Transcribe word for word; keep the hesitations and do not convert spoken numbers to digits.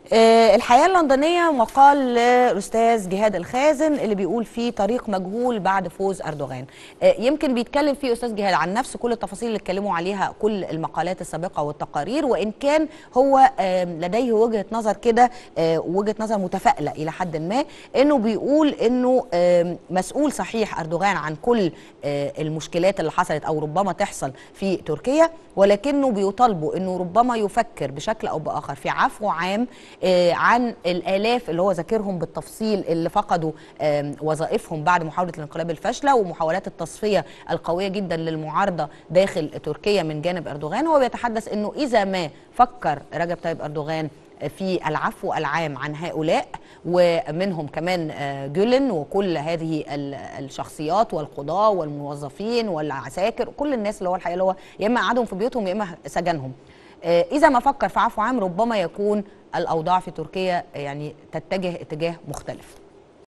آه، الحياة اللندنية مقال للأستاذ جهاد الخازن اللي بيقول فيه طريق مجهول بعد فوز أردوغان. آه، يمكن بيتكلم فيه أستاذ جهاد عن نفس كل التفاصيل اللي اتكلموا عليها كل المقالات السابقة والتقارير، وإن كان هو آه، لديه وجهة نظر كده، آه، وجهة نظر متفائلة إلى حد ما، إنه بيقول إنه آه، مسؤول صحيح أردوغان عن كل آه، المشكلات اللي حصلت أو ربما تحصل في تركيا، ولكنه بيطالبوا إنه ربما يفكر بشكل أو بآخر في عفو عام عن الآلاف اللي هو ذاكرهم بالتفصيل اللي فقدوا وظائفهم بعد محاولة الانقلاب الفاشلة ومحاولات التصفية القوية جدا للمعارضة داخل تركيا من جانب أردوغان. هو بيتحدث أنه إذا ما فكر رجب طيب أردوغان في العفو العام عن هؤلاء ومنهم كمان جولن وكل هذه الشخصيات والقضاة والموظفين والعساكر كل الناس اللي هو الحقيقة اللي هو يا إما قعدهم في بيوتهم يا إما سجنهم، إذا ما فكر في عفو عام ربما يكون الأوضاع في تركيا يعني تتجه اتجاه مختلف.